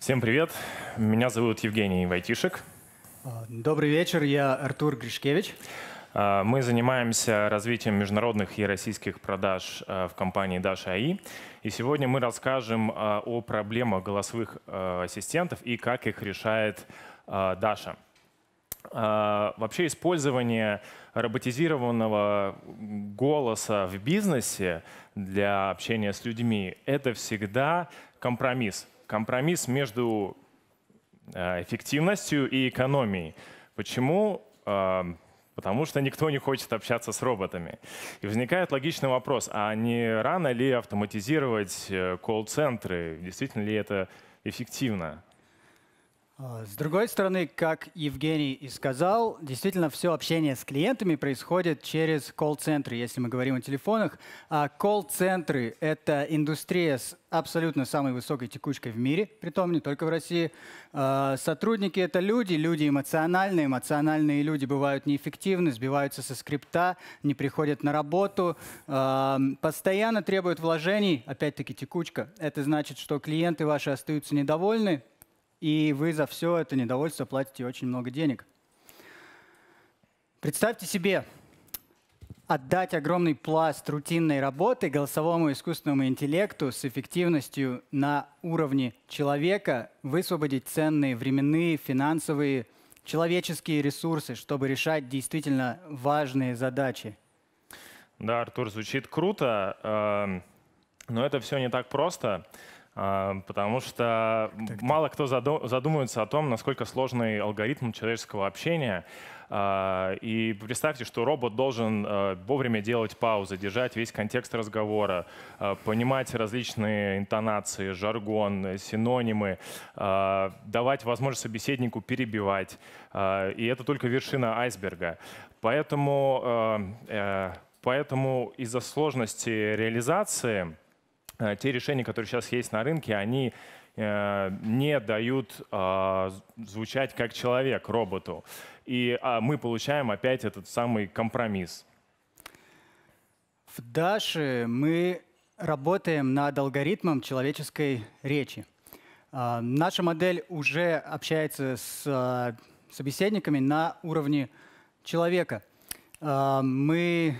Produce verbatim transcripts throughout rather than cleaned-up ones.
Всем привет, меня зовут Евгений Войтишек. Добрый вечер, я Артур Гришкевич. Мы занимаемся развитием международных и российских продаж в компании Dasha эй ай. И сегодня мы расскажем о проблемах голосовых ассистентов и как их решает Dasha. Вообще использование роботизированного голоса в бизнесе для общения с людьми — это всегда компромисс. Компромисс между эффективностью и экономией. Почему? Потому что никто не хочет общаться с роботами. И возникает логичный вопрос, а не рано ли автоматизировать колл-центры? Действительно ли это эффективно? С другой стороны, как Евгений и сказал, действительно все общение с клиентами происходит через колл-центры, если мы говорим о телефонах. А колл-центры — это индустрия с абсолютно самой высокой текучкой в мире, притом не только в России. Сотрудники — это люди, люди эмоциональные. Эмоциональные люди бывают неэффективны, сбиваются со скрипта, не приходят на работу, постоянно требуют вложений. Опять-таки текучка. Это значит, что клиенты ваши остаются недовольны, и вы за все это недовольство платите очень много денег. Представьте себе, отдать огромный пласт рутинной работы голосовому искусственному интеллекту с эффективностью на уровне человека, высвободить ценные временные, финансовые, человеческие ресурсы, чтобы решать действительно важные задачи. Да, Артур, звучит круто, но это все не так просто. Потому что так, мало кто задумывается о том, насколько сложный алгоритм человеческого общения. И представьте, что робот должен вовремя делать паузы, держать весь контекст разговора, понимать различные интонации, жаргон, синонимы, давать возможность собеседнику перебивать. И это только вершина айсберга. Поэтому, поэтому из-за сложности реализации те решения, которые сейчас есть на рынке, они э, не дают э, звучать как человек роботу. И э, мы получаем опять этот самый компромисс. В Dasha мы работаем над алгоритмом человеческой речи. Э, наша модель уже общается с э, собеседниками на уровне человека. Э, мы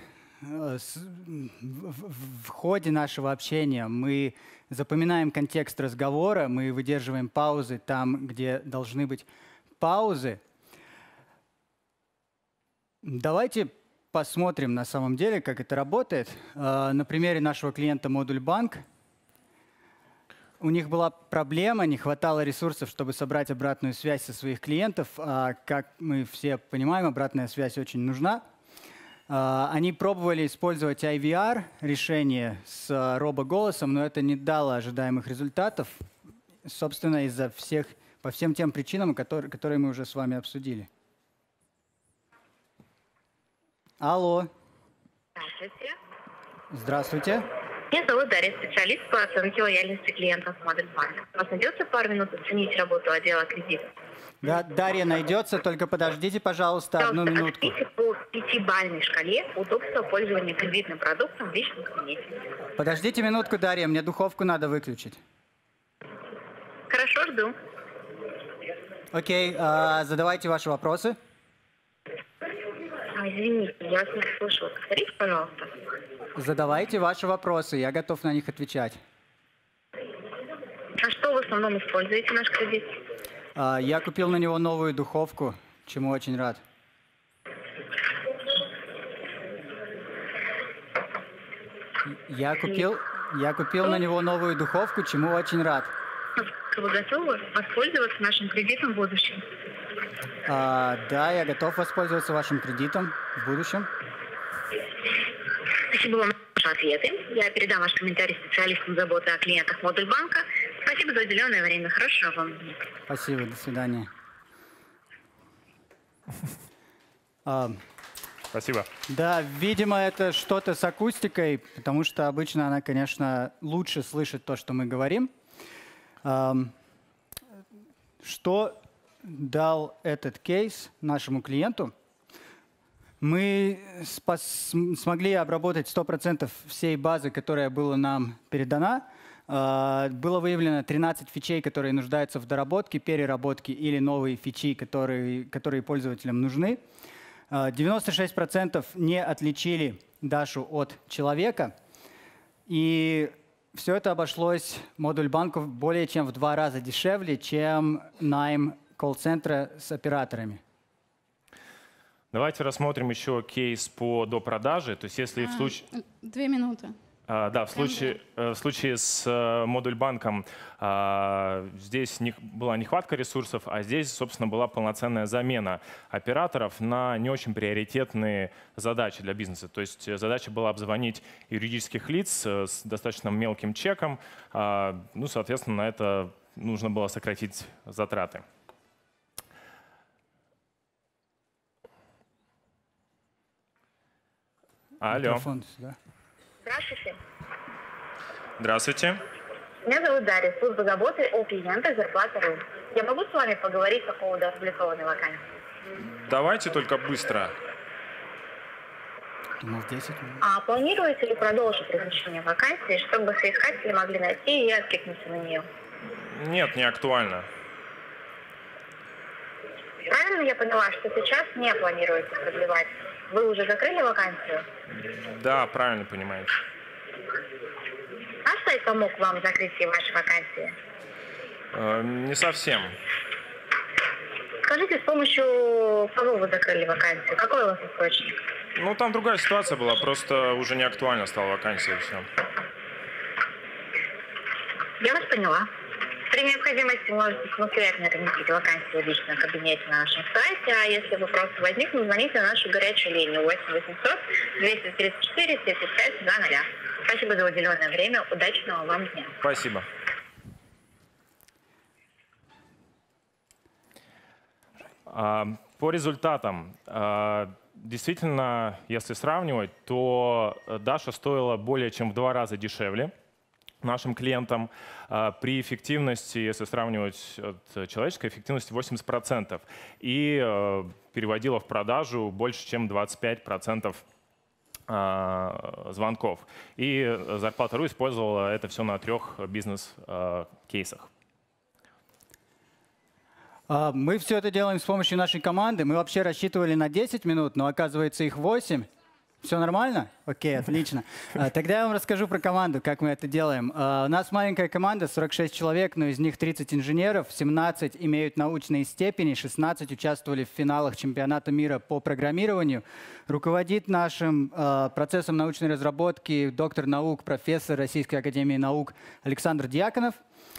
В ходе нашего общения мы запоминаем контекст разговора, мы выдерживаем паузы там, где должны быть паузы. Давайте посмотрим на самом деле, как это работает. На примере нашего клиента Модуль Банк. У них была проблема, не хватало ресурсов, чтобы собрать обратную связь со своих клиентов. Как мы все понимаем, обратная связь очень нужна. Они пробовали использовать ай ви ар решение с робоголосом, но это не дало ожидаемых результатов, собственно, из-за всех, по всем тем причинам, которые, которые мы уже с вами обсудили. Алло. Здравствуйте. Здравствуйте. Меня зовут Дарья, специалист по оценке лояльности клиентов Модуль Банк. У вас найдется пару минут оценить работу отдела кредитов? Да, Дарья найдется, только подождите, пожалуйста, Пожалуйста, одну минутку. Оцените по пятибалльной шкале удобства пользования кредитным продуктом в личном кабинете. Подождите минутку, Дарья, мне духовку надо выключить. Хорошо, жду. Окей, а, задавайте ваши вопросы. А, извините, я вас не слышала. Повторите, пожалуйста. Задавайте ваши вопросы, я готов на них отвечать. А что в основном используете наш кредит? А, я купил на него новую духовку, чему очень рад. Я купил, я купил на него новую духовку, чему очень рад. Вы готовы воспользоваться нашим кредитом в будущем? А, да, я готов воспользоваться вашим кредитом в будущем. Спасибо вам за ваши ответы. Я передам ваш комментарий специалистам заботы о клиентах Модуль Банка. Спасибо за уделенное время. Хорошего вам дня. Спасибо, до свидания. А, Спасибо. да, видимо, это что-то с акустикой, потому что обычно она, конечно, лучше слышит то, что мы говорим. А, что дал этот кейс нашему клиенту? Мы спас, смогли обработать сто процентов всей базы, которая была нам передана. Было выявлено тринадцать фичей, которые нуждаются в доработке, переработке или новые фичи, которые, которые пользователям нужны. девяносто шесть процентов не отличили Дашу от человека. И все это обошлось модуль банков более чем в два раза дешевле, чем найм колл-центра с операторами. Давайте рассмотрим еще кейс по допродаже. То есть если а, в случае... Две минуты. А, да, в случае, в случае с а, модуль банком а, здесь не, была нехватка ресурсов, а здесь, собственно, была полноценная замена операторов на не очень приоритетные задачи для бизнеса. То есть задача была обзвонить юридических лиц с достаточно мелким чеком. А, ну, соответственно, на это нужно было сократить затраты. Алло. Микрофон сюда. Здравствуйте. Здравствуйте. Меня зовут Дарья, служба заботы о клиентах зарплата.ру. Я могу с вами поговорить по поводу опубликованной вакансии? Давайте только быстро. Думал, десять минут. А планируете ли продолжить размещение вакансии, чтобы соискатели могли найти и откликнуться на нее? Нет, не актуально. Правильно я поняла, что сейчас не планируете продлевать? Вы уже закрыли вакансию? Да, правильно понимаете. Наш сайт помог вам закрыть все ваши вакансии? Э, не совсем. Скажите, с помощью кого вы закрыли вакансию? Какой у вас источник? Ну, там другая ситуация была, просто уже не актуально стала вакансия и все. Я вас поняла. При необходимости можете самостоятельно разместить вакансию в личном кабинете на нашем сайте, а если вопросы возникнут, звоните на нашу горячую линию восемь восемьсот двести тридцать четыре тридцать пять два ноль. Спасибо за уделенное время. Удачного вам дня. Спасибо. По результатам, действительно, если сравнивать, то Даша стоила более чем в два раза дешевле нашим клиентам. При эффективности, если сравнивать от человеческой эффективности, восемьдесят процентов. И переводила в продажу больше, чем двадцать пять процентов звонков. И Зарплата.ру использовала это все на трех бизнес-кейсах. Мы все это делаем с помощью нашей команды. Мы вообще рассчитывали на десять минут, но оказывается их восемь. Все нормально? Окей, отлично. Тогда я вам расскажу про команду, как мы это делаем. У нас маленькая команда, сорок шесть человек, но из них тридцать инженеров, семнадцать имеют научные степени, шестнадцать участвовали в финалах чемпионата мира по программированию. Руководит нашим процессом научной разработки доктор наук, профессор Российской академии наук Александр Дьяконов.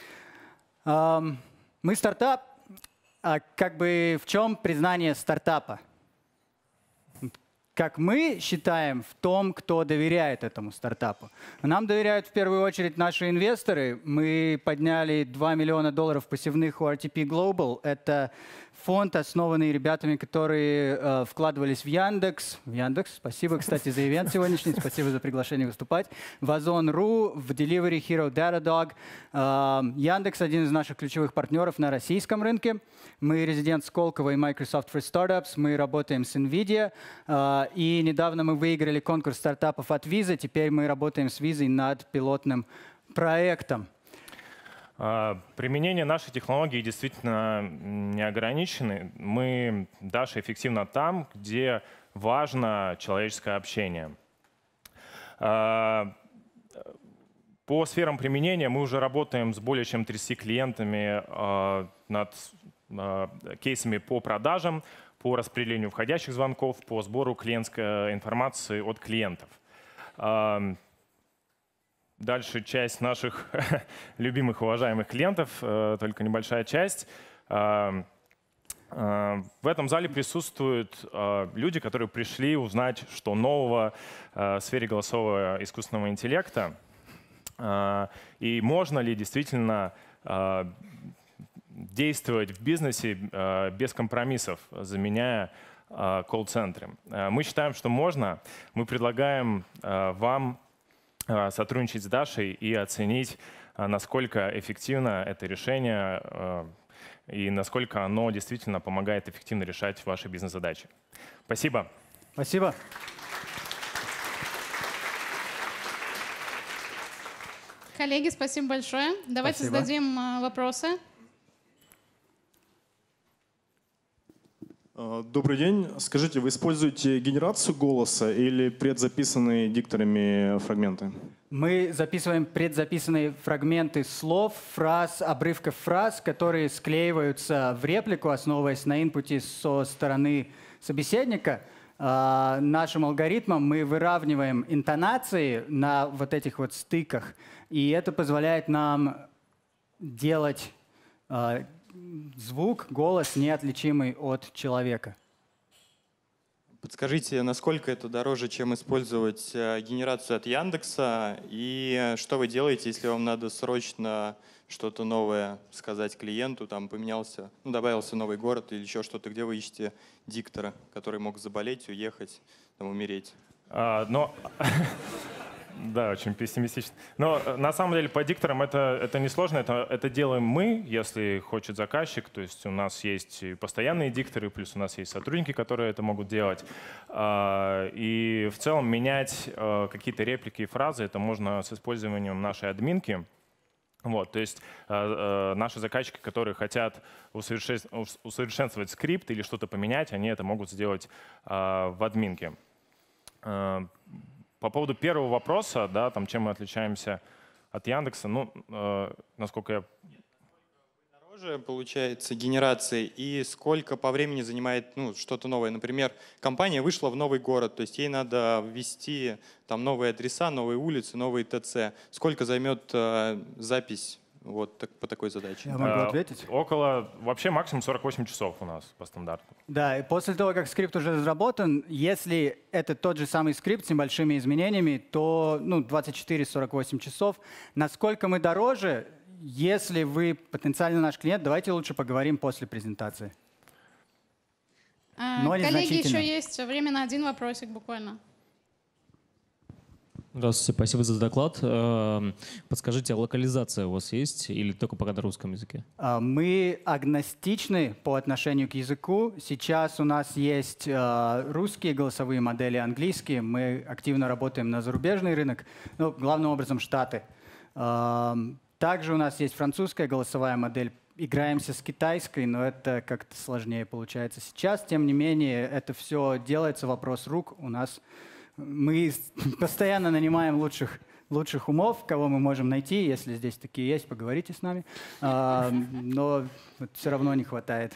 Мы стартап. А как бы в чем признание стартапа? Как мы считаем, в том, кто доверяет этому стартапу. Нам доверяют в первую очередь наши инвесторы. Мы подняли два миллиона долларов пассивных у ар ти пи Global. Это фонд, основанный ребятами, которые э, вкладывались в Яндекс. В Яндекс. Спасибо, кстати, за ивент сегодняшний. Спасибо за приглашение выступать. В Озон точка ру, в Delivery Hero, Datadog. Э, Яндекс — один из наших ключевых партнеров на российском рынке. Мы резидент Сколково и Microsoft for Startups. Мы работаем с NVIDIA. Э, и недавно мы выиграли конкурс стартапов от Visa. Теперь мы работаем с Visa над пилотным проектом. Применение нашей технологии действительно не ограничено. Мы, Даша, эффективно там, где важно человеческое общение. По сферам применения мы уже работаем с более чем тридцатью клиентами над кейсами по продажам, по распределению входящих звонков, по сбору клиентской информации от клиентов. Дальше часть наших любимых, уважаемых клиентов, только небольшая часть. В этом зале присутствуют люди, которые пришли узнать, что нового в сфере голосового искусственного интеллекта. И можно ли действительно действовать в бизнесе без компромиссов, заменяя колл-центры. Мы считаем, что можно. Мы предлагаем вам сотрудничать с Дашей и оценить, насколько эффективно это решение и насколько оно действительно помогает эффективно решать ваши бизнес-задачи. Спасибо. Спасибо. Коллеги, спасибо большое. Давайте Спасибо. зададим э, вопросы. Добрый день. Скажите, вы используете генерацию голоса или предзаписанные дикторами фрагменты? Мы записываем предзаписанные фрагменты слов, фраз, обрывков фраз, которые склеиваются в реплику, основываясь на инпуте со стороны собеседника. А, нашим алгоритмом мы выравниваем интонации на вот этих вот стыках, и это позволяет нам делать а, звук, голос неотличимый от человека. Подскажите, насколько это дороже, чем использовать э, генерацию от Яндекса? И что вы делаете, если вам надо срочно что-то новое сказать клиенту, там поменялся, ну, добавился новый город или еще что-то, где вы ищете диктора, который мог заболеть, уехать, там, умереть? А, но... Да, очень пессимистично. Но на самом деле по дикторам это, это несложно. Это, это делаем мы, если хочет заказчик. То есть у нас есть постоянные дикторы, плюс у нас есть сотрудники, которые это могут делать. И в целом менять какие-то реплики и фразы это можно с использованием нашей админки. Вот, то есть наши заказчики, которые хотят усовершенствовать скрипт или что-то поменять, они это могут сделать в админке. По поводу первого вопроса, да, там, чем мы отличаемся от Яндекса, ну, э, насколько я... Дороже получается генерация и сколько по времени занимает ну, что-то новое? Например, компания вышла в новый город, то есть ей надо ввести там новые адреса, новые улицы, новые ТЦ. Сколько займет э, запись вот так, по такой задаче? Я могу ответить? Э, около, вообще максимум сорок восемь часов у нас по стандарту. Да, и после того, как скрипт уже разработан, если это тот же самый скрипт с небольшими изменениями, то ну, двадцать четыре — сорок восемь часов. Насколько мы дороже, если вы потенциально наш клиент, давайте лучше поговорим после презентации. А, коллеги, еще есть время на один вопросик буквально. Здравствуйте, спасибо за доклад. Подскажите, а локализация у вас есть или только пока на русском языке? Мы агностичны по отношению к языку. Сейчас у нас есть русские голосовые модели, английские. Мы активно работаем на зарубежный рынок, ну, главным образом Штаты. Также у нас есть французская голосовая модель. Играемся с китайской, но это как-то сложнее получается сейчас. Тем не менее, это все делается, вопрос рук. У нас мы постоянно нанимаем лучших, лучших умов, кого мы можем найти. Если здесь такие есть, поговорите с нами. А, но вот все равно не хватает.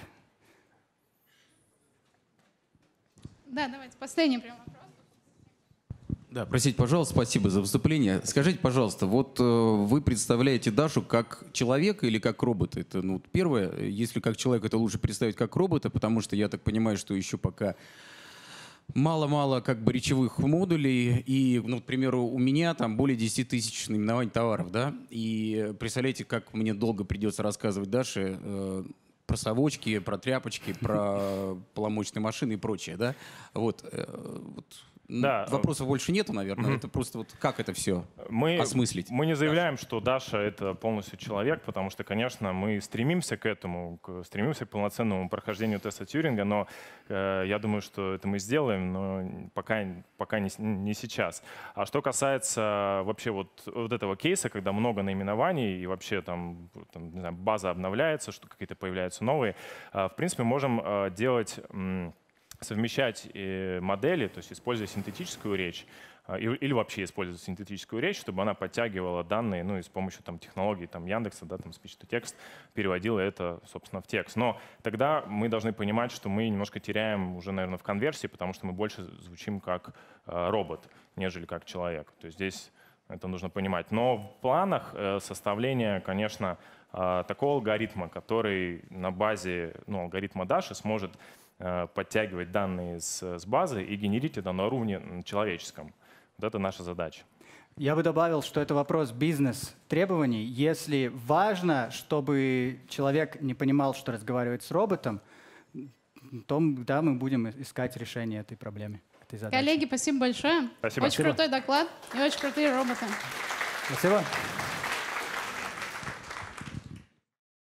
Да, давайте последний прям вопрос. Да, простите, пожалуйста, спасибо за выступление. Скажите, пожалуйста, вот э, вы представляете Дашу как человека или как робота? Это, ну, первое, если как человека, это лучше представить как робота, потому что я так понимаю, что еще пока мало-мало как бы речевых модулей. И, ну, к примеру, у меня там более десяти тысяч наименований товаров, да? И представляете, как мне долго придется рассказывать Даше э, про совочки, про тряпочки, про поломочные машины и прочее, да? Вот. Э, вот. Да. Вопросов больше нету, наверное. Mm-hmm. Это просто вот как это все мы, осмыслить? Мы не заявляем, что Даша — это полностью человек, потому что, конечно, мы стремимся к этому, к, стремимся к полноценному прохождению теста Тьюринга, но э, я думаю, что это мы сделаем, но пока, пока не, не сейчас. А что касается вообще вот, вот этого кейса, когда много наименований и вообще там, там не знаю, база обновляется, что какие-то появляются новые, э, в принципе, можем э, делать... М- совмещать модели, то есть используя синтетическую речь или вообще использовать синтетическую речь, чтобы она подтягивала данные, ну и с помощью там, технологий там, Яндекса, да, там, speech-to-text, переводила это, собственно, в текст. Но тогда мы должны понимать, что мы немножко теряем уже, наверное, в конверсии, потому что мы больше звучим как э, робот, нежели как человек. То есть здесь это нужно понимать. Но в планах э, составления, конечно, э, такого алгоритма, который на базе ну, алгоритма Даши сможет подтягивать данные с, с базы и генерить это на уровне человеческом. Вот это наша задача. Я бы добавил, что это вопрос бизнес-требований. Если важно, чтобы человек не понимал, что разговаривает с роботом, то да, мы будем искать решение этой проблемы, этой задачи. Коллеги, спасибо большое. Спасибо. Очень Спасибо. крутой доклад и очень крутые роботы. Спасибо.